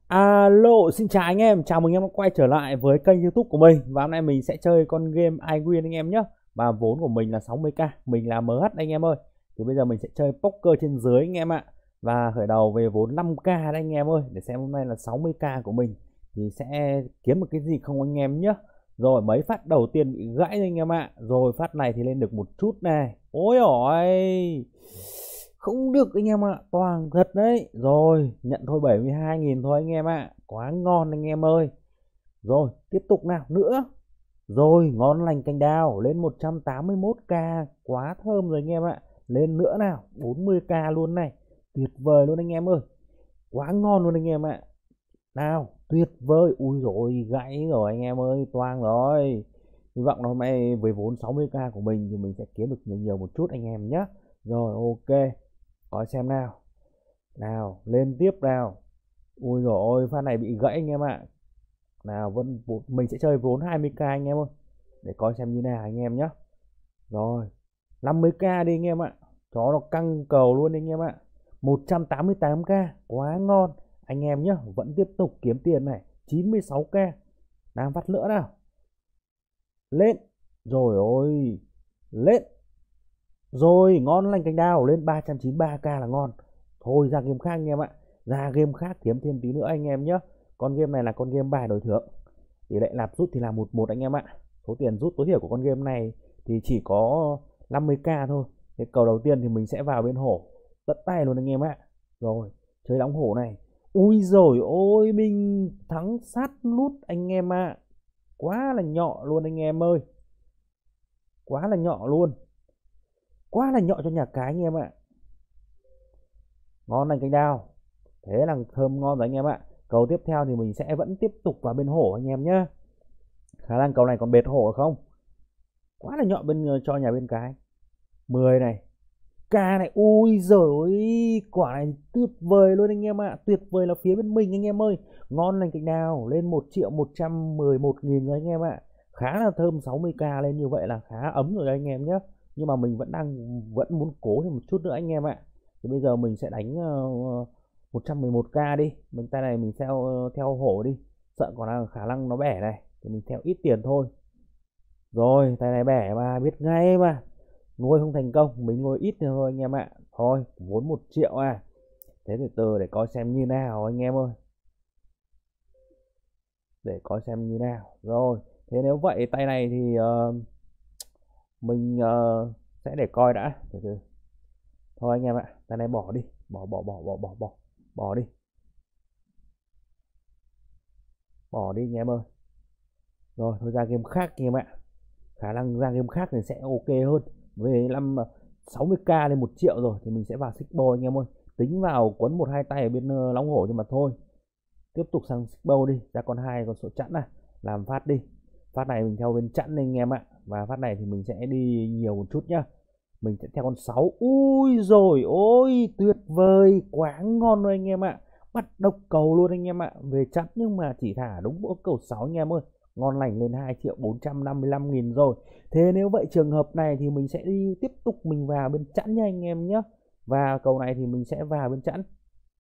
Alo, xin chào anh em, chào mừng em đã quay trở lại với kênh YouTube của mình. Và hôm nay mình sẽ chơi con game iWin anh em nhé. Và vốn của mình là 60k, mình là MH anh em ơi. Thì bây giờ mình sẽ chơi poker trên dưới anh em ạ. Và khởi đầu về vốn 5k đấy anh em ơi, để xem hôm nay là 60k của mình thì sẽ kiếm được cái gì không anh em nhé. Rồi mấy phát đầu tiên bị gãy anh em ạ. Rồi phát này thì lên được một chút này. Ôi ôi, không được anh em ạ, toàn thật đấy. Rồi nhận thôi 72.000 thôi anh em ạ, quá ngon anh em ơi. Rồi tiếp tục nào nữa. Rồi ngon lành cành đào lên 181k, quá thơm rồi anh em ạ. Lên nữa nào, 40k luôn này, tuyệt vời luôn anh em ơi, quá ngon luôn anh em ạ. Nào tuyệt vời, ui rồi gãy rồi anh em ơi, toang rồi. Hy vọng là hôm nay với vốn 60k của mình thì mình sẽ kiếm được nhiều một chút anh em nhé. Rồi ok, coi xem nào. Nào lên tiếp nào. Ui rồi ôi, pha này bị gãy anh em ạ. Nào vẫn mình sẽ chơi vốn 20k anh em ơi, để coi xem như nào anh em nhé. Rồi 50k đi anh em ạ, chó nó căng cầu luôn anh em ạ. 188k, quá ngon anh em nhé. Vẫn tiếp tục kiếm tiền này, 96k. Đang vắt nữa nào. Lên. Rồi ôi, lên. Rồi ngon lành cành đào lên 393k là ngon. Thôi ra game khác anh em ạ, ra game khác kiếm thêm tí nữa anh em nhé. Con game này là con game bài đổi thưởng, tỷ lệ nạp rút thì là 11 anh em ạ. Số tiền rút tối thiểu của con game này thì chỉ có 50k thôi. Cái cầu đầu tiên thì mình sẽ vào bên hổ tất tay luôn anh em ạ. Rồi chơi đóng hổ này, ui rồi ôi, mình thắng sát nút anh em ạ. Quá là nhọ luôn anh em ơi, quá là nhọ luôn, quá là nhọ cho nhà cái anh em ạ. Ngon lành canh đào, thế là thơm ngon rồi anh em ạ. Cầu tiếp theo thì mình sẽ vẫn tiếp tục vào bên hổ anh em nhé. Khả năng cầu này còn bệt hổ không, quá là nhọ bên cho nhà bên cái. 10 này, k này, ui giời, quả này tuyệt vời luôn anh em ạ. Tuyệt vời là phía bên mình anh em ơi. Ngon lành cạnh nào lên 1.111.000 rồi anh em ạ. Khá là thơm, 60k lên như vậy là khá ấm rồi anh em nhé. Nhưng mà mình vẫn muốn cố thêm một chút nữa anh em ạ. Thì bây giờ mình sẽ đánh 111k đi. Mình tay này mình theo hổ đi, sợ còn là khả năng nó bẻ này thì mình theo ít tiền thôi. Rồi tay này bẻ mà biết ngay mà, nuôi không thành công, mình nuôi ít thôi anh em ạ. Thôi vốn 1 triệu à, thế từ từ để coi xem như nào anh em ơi, để coi xem như nào. Rồi thế nếu vậy tay này thì mình sẽ để coi đã, từ từ. Thôi anh em ạ, tay này bỏ đi, bỏ đi, bỏ đi anh em ơi. Rồi thôi ra game khác anh em ạ, khả năng ra game khác thì sẽ ok hơn. Về 60k lên 1 triệu rồi thì mình sẽ vào xích bô anh em ơi. Tính vào quấn một hai tay ở bên Long Hổ, nhưng mà thôi tiếp tục sang xích bô đi, ra con hai con số chẵn này, làm phát đi. Phát này mình theo bên chẵn anh em ạ, và phát này thì mình sẽ đi nhiều một chút nhá. Mình sẽ theo con 6. Ui rồi ôi, tuyệt vời, quá ngon rồi anh em ạ. Bắt độc cầu luôn anh em ạ, về chẵn nhưng mà chỉ thả đúng mỗi cầu 6 anh em ơi. Ngon lành lên 2.455.000 rồi. Thế nếu vậy trường hợp này thì mình sẽ đi tiếp tục mình vào bên chẵn nha anh em nhé. Và cầu này thì mình sẽ vào bên chẵn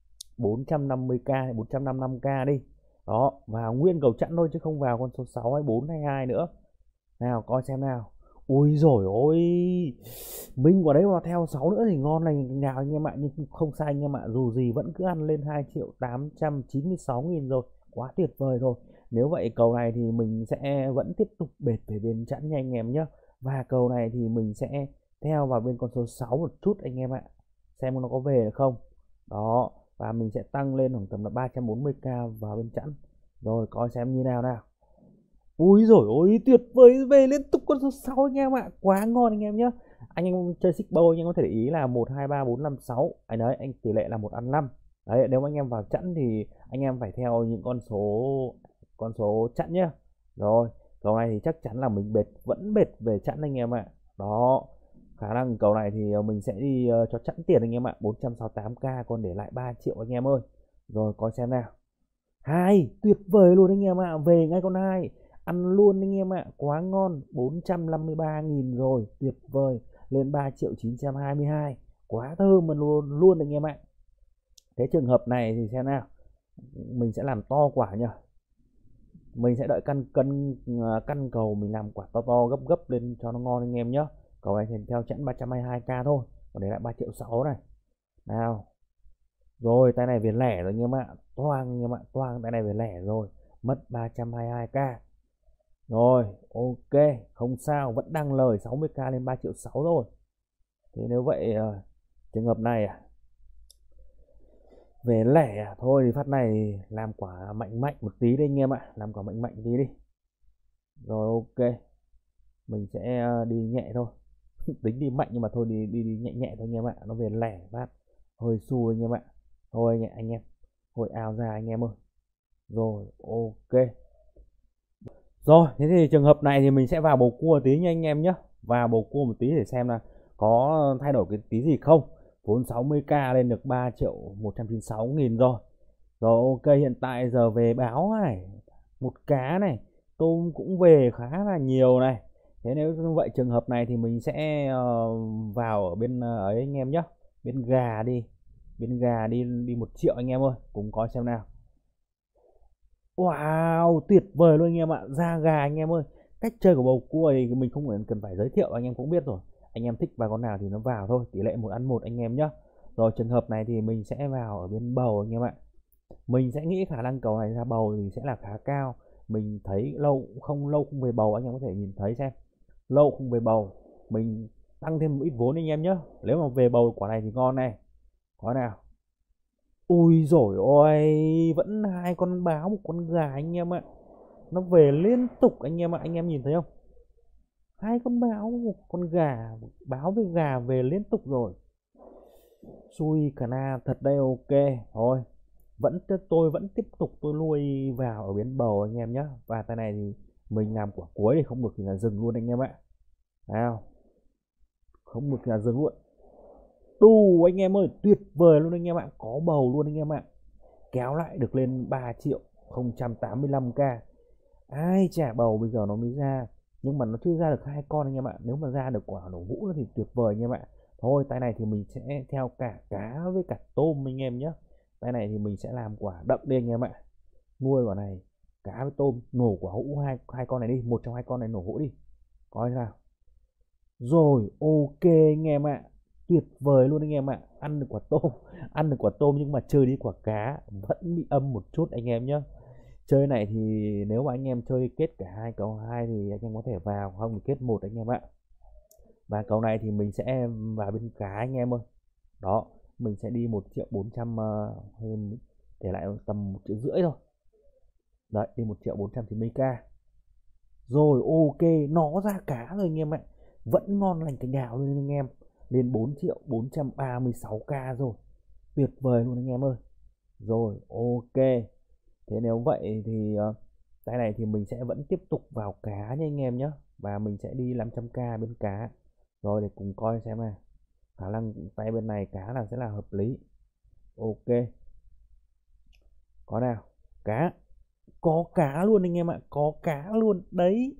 450k, 455k đi. Đó, vào nguyên cầu chẵn thôi chứ không vào con số 6 hay 4 hay 2 nữa. Nào coi xem nào. Ui rồi ôi, mình vào đấy mà theo 6 nữa thì ngon lành nào anh em ạ. Nhưng không sai anh em ạ, dù gì vẫn cứ ăn lên 2.896.000 rồi, quá tuyệt vời rồi. Nếu vậy cầu này thì mình sẽ vẫn tiếp tục bệt về bên chẵn nha anh em nhé. Và cầu này thì mình sẽ theo vào bên con số 6 một chút anh em ạ, xem nó có về được không. Đó, và mình sẽ tăng lên khoảng tầm là 340k vào bên chẵn. Rồi coi xem như nào nào. Ui rồi ôi, tuyệt vời, về liên tục con số 6 anh em ạ, quá ngon anh em nhé. Anh em chơi xích bầu anh em có thể để ý là 1 2 3 4 5 6, anh đấy anh tỷ lệ là 1 ăn 5. Đấy, nếu anh em vào chẵn thì anh em phải theo những con số chẵn nhá. Rồi cầu này thì chắc chắn là mình vẫn bệt về chẵn anh em ạ. Đó, khả năng cầu này thì mình sẽ đi cho chẵn tiền anh em ạ, 468k, còn để lại 3 triệu anh em ơi. Rồi coi xem nào. Hai, tuyệt vời luôn anh em ạ, về ngay con hai, ăn luôn anh em ạ, quá ngon, 453.000 rồi, tuyệt vời, lên 3.922, quá thơm mà luôn anh em ạ. Thế trường hợp này thì xem nào. Mình sẽ làm to quả nhá. Mình sẽ đợi căn cầu mình làm quả to to gấp gấp lên cho nó ngon anh em nhá. Cầu này thì theo chẵn 322k thôi, còn để lại 3,6 triệu này. Nào. Rồi tay này về lẻ rồi anh em ạ. Toang anh em ạ, toang tay này về lẻ rồi. Mất 322k. Rồi, ok, không sao, vẫn đang lời 60k lên 3,6 triệu rồi. Thế nếu vậy trường hợp này về lẻ thôi thì phát này làm quả mạnh mạnh một tí đi anh em ạ, làm quả mạnh mạnh tí đi. Rồi ok, mình sẽ đi nhẹ thôi. Tính đi mạnh nhưng mà thôi đi nhẹ nhẹ thôi anh em ạ, nó về lẻ phát hơi xu anh em ạ. Thôi nhẹ anh em, hồi ào ra anh em ơi. Rồi ok. Rồi thế thì trường hợp này thì mình sẽ vào bầu cua tí nha anh em nhé, vào bầu cua một tí để xem là có thay đổi cái tí gì không. Vốn 60k lên được 3.196.000 rồi. Rồi ok, hiện tại giờ về báo này, một cá này, tôm cũng về khá là nhiều này. Thế nếu như vậy trường hợp này thì mình sẽ vào ở bên ấy anh em nhé, bên gà đi, bên gà đi đi 1 triệu anh em ơi, cùng coi xem nào. Wow, tuyệt vời luôn anh em ạ, da gà anh em ơi. Cách chơi của bầu cua thì mình không cần phải giới thiệu, anh em cũng biết rồi. Anh em thích vào con nào thì nó vào thôi, tỷ lệ 1:1 anh em nhé. Rồi trường hợp này thì mình sẽ vào ở bên bầu anh em ạ. Mình sẽ nghĩ khả năng cầu này ra bầu thì sẽ là khá cao. Mình thấy lâu không về bầu, anh em có thể nhìn thấy xem. Lâu không về bầu, mình tăng thêm một ít vốn anh em nhé. Nếu mà về bầu quả này thì ngon này. Có nào. Ui rồi ôi, vẫn hai con báo một con gà anh em ạ. Nó về liên tục anh em ạ, anh em nhìn thấy không? Hai con báo một con gà, báo với gà về liên tục rồi. Xui cả na thật đây, ok. Thôi, tôi vẫn tiếp tục tôi nuôi vào ở biến bầu anh em nhé. Và tay này thì mình làm quả cuối thì không được thì là dừng luôn anh em ạ. Nào, không được thì là dừng luôn. Đù anh em ơi, tuyệt vời luôn anh em ạ, có bầu luôn anh em ạ. Kéo lại được lên 3.085k. Ai trả bầu bây giờ nó mới ra, nhưng mà nó chưa ra được hai con anh em ạ. Nếu mà ra được quả nổ hũ thì tuyệt vời anh em ạ. Thôi tay này thì mình sẽ theo cả cá với cả tôm anh em nhé. Tay này thì mình sẽ làm quả đậm đi anh em ạ. Nuôi quả này cá với tôm, nổ quả hũ hai con này đi, một trong hai con này nổ hũ đi, coi nào. Rồi ok anh em ạ, tuyệt vời luôn anh em ạ. Ăn được quả tôm, ăn được quả tôm nhưng mà chơi đi quả cá vẫn bị âm một chút anh em nhé. Chơi này thì nếu mà anh em chơi kết cả hai cầu hai thì anh em có thể vào, không thì kết một anh em ạ. Và cầu này thì mình sẽ vào bên cá anh em ơi. Đó, mình sẽ đi 1.400.000 hơn, để lại tầm 1,5 triệu thôi. Đấy, đi 1.490k. Rồi ok, nó ra cá rồi anh em ạ. Vẫn ngon lành cành đào luôn anh em. Lên 4.436k rồi. Tuyệt vời luôn anh em ơi. Rồi ok. Thế nếu vậy thì tay này thì mình sẽ vẫn tiếp tục vào cá nha anh em nhé. Và mình sẽ đi 500k bên cá. Rồi để cùng coi xem nào. Khả năng tay bên này cá là sẽ là hợp lý. Ok. Có nào. Cá. Có cá luôn anh em ạ. Có cá luôn. Đấy.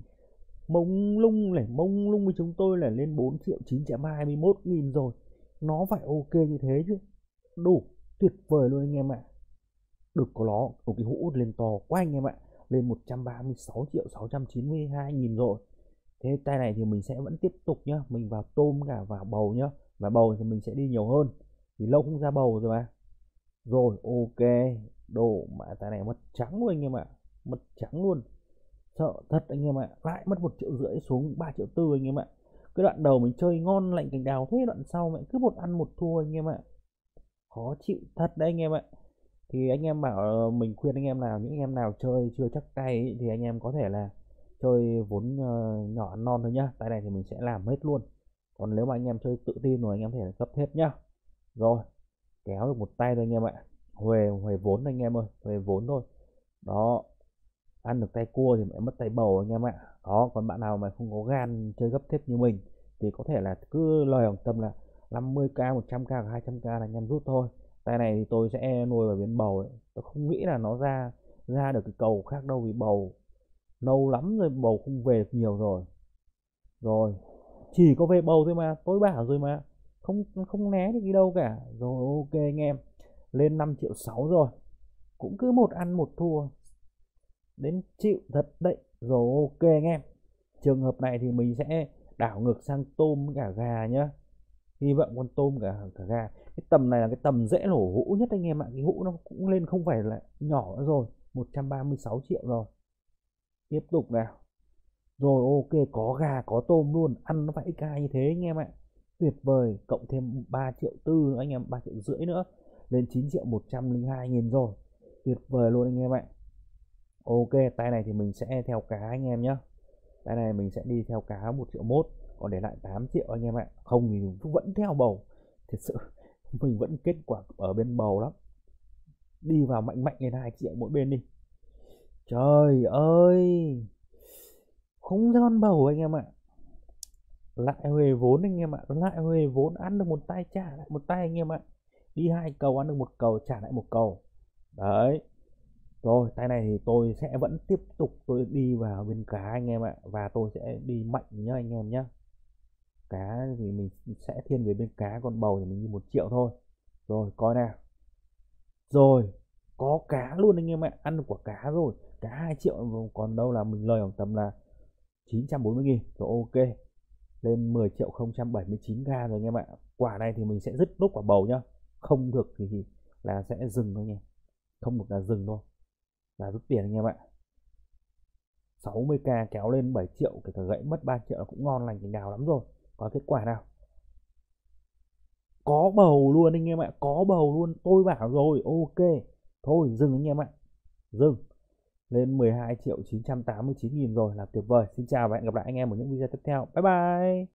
Mông lung với chúng tôi là lên 4.921.000 rồi. Nó phải ok như thế chứ. Đủ. Tuyệt vời luôn anh em ạ. Được có nó, một cái hũ lên to quá anh em ạ. Lên 136.692.000 rồi. Thế tay này thì mình sẽ vẫn tiếp tục nhá, mình vào tôm cả vào bầu nhá. Và bầu thì mình sẽ đi nhiều hơn, vì lâu không ra bầu rồi mà. Rồi ok, đồ mà tay này mất trắng luôn anh em ạ, mất trắng luôn, sợ thật anh em ạ. Lại mất 1,5 triệu xuống 3,4 triệu anh em ạ. Cái đoạn đầu mình chơi ngon lạnh cành đào, thế đoạn sau mẹ cứ một ăn một thua anh em ạ, khó chịu thật đấy anh em ạ. Thì anh em bảo mình khuyên anh em nào, những anh em nào chơi chưa chắc tay ấy, thì anh em có thể là chơi vốn nhỏ ăn non thôi nhá. Tay này thì mình sẽ làm hết luôn, còn nếu mà anh em chơi tự tin rồi anh em có thể cấp hết nhá. Rồi kéo được một tay thôi anh em ạ, huề huề vốn anh em ơi, huề vốn thôi. Đó, ăn được tay cua thì mẹ mất tay bầu anh em ạ. Đó, còn bạn nào mà không có gan chơi gấp thép như mình thì có thể là cứ lời khoảng tầm là 50k 100k 200k là anh em rút thôi. Tay này thì tôi sẽ nuôi vào biến bầu ấy. Tôi không nghĩ là nó ra được cái cầu khác đâu, vì bầu lâu lắm rồi bầu không về được nhiều rồi. Rồi chỉ có về bầu thôi mà, tôi bảo rồi mà, không không né được đi đâu cả. Rồi ok anh em, lên 5,6 triệu rồi. cũng cứ một ăn một thua, đến chịu thật đấy. Rồi ok anh em, trường hợp này thì mình sẽ đảo ngược sang tôm với cả gà nhá. Hy vọng con tôm cả gà. Cái tầm này là cái tầm dễ nổ hũ nhất anh em ạ. Cái hũ nó cũng lên không phải là nhỏ nữa rồi, 136 triệu rồi. Tiếp tục nào. Rồi ok, có gà có tôm luôn, ăn nó phải XA như thế anh em ạ. Tuyệt vời, cộng thêm 3 triệu tư nữa anh em, 3 triệu rưỡi nữa, lên 9 triệu 102 nghìn rồi. Tuyệt vời luôn anh em ạ. Ok, tay này thì mình sẽ theo cá anh em nhé. Tay này mình sẽ đi theo cá 1 triệu mốt, còn để lại 8 triệu anh em ạ. Không thì vẫn theo bầu. Thật sự mình vẫn kết quả ở bên bầu lắm. Đi vào mạnh mạnh lên 2 triệu mỗi bên đi. Trời ơi, không ra con bầu anh em ạ. Lại huề vốn anh em ạ, lại huề vốn, ăn được một tay trả lại một tay anh em ạ. Đi 2 cầu ăn được 1 cầu, trả lại 1 cầu. Đấy. Rồi, tay này thì tôi sẽ vẫn tiếp tục tôi đi vào bên cá anh em ạ, và tôi sẽ đi mạnh nhá anh em nhá. Cá thì mình sẽ thiên về bên cá, còn bầu thì mình đi 1 triệu thôi. Rồi, coi nào. Rồi, có cá luôn anh em ạ, ăn được quả cá rồi. Cá 2 triệu, còn đâu là mình lời khoảng tầm là 940 nghìn. Rồi ok, lên 10 triệu 079 ga rồi anh em ạ. Quả này thì mình sẽ dứt nốt quả bầu nhá. Không được thì là sẽ dừng thôi anh em. Không được là dừng thôi, là rút tiền anh em ạ. 60k kéo lên 7 triệu, kể cả gãy mất 3 triệu cũng ngon lành cành đào lắm rồi. Có kết quả nào? Có bầu luôn anh em ạ, có bầu luôn, tôi bảo rồi. Ok, thôi dừng anh em ạ, dừng. Lên 12 triệu 989 nghìn rồi, là tuyệt vời. Xin chào và hẹn gặp lại anh em ở những video tiếp theo. Bye bye.